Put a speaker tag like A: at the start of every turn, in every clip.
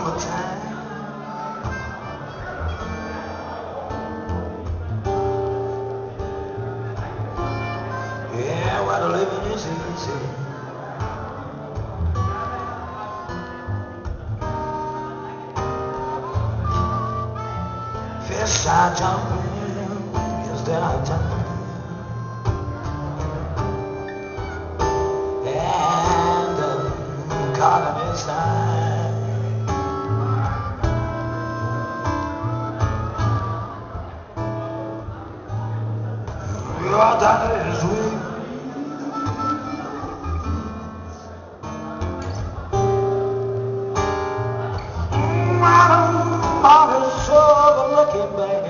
A: summertime. Yeah, where the living is easy. Fish are jumping, yes they are jumping. And the cotton is high. Your daughter is weak. Mom is so looking back.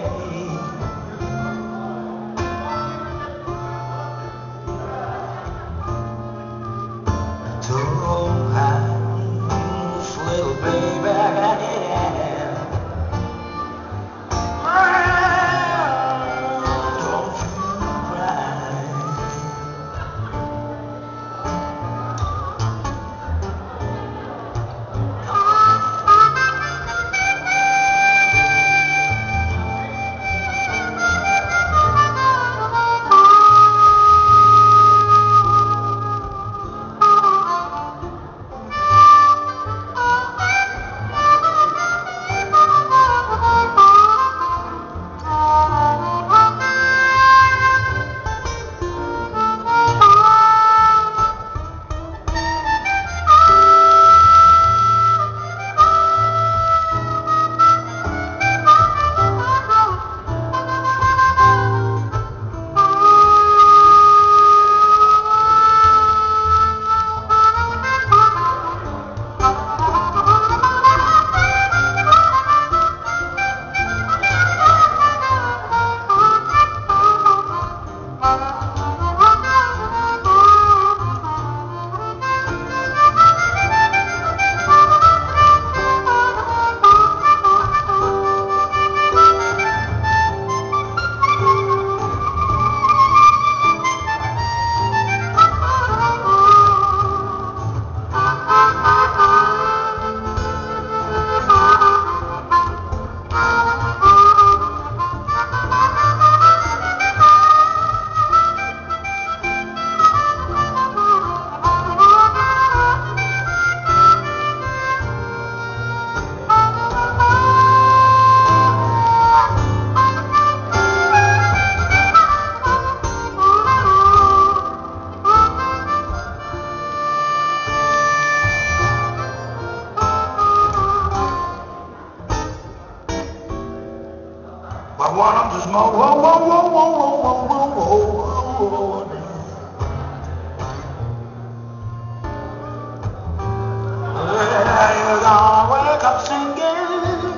A: To house, little baby. Don't you cry. I want them to smoke. Whoa, whoa, whoa, whoa, whoa, whoa, whoa, whoa, whoa. You're gonna wake up singing.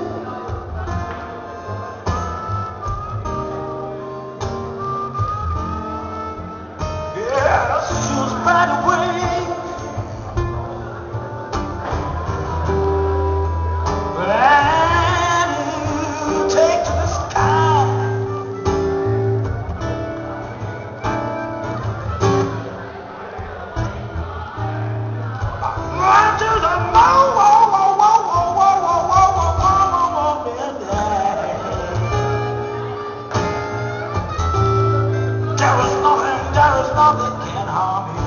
A: Yeah, shoes by the way. There is nothing can harm you.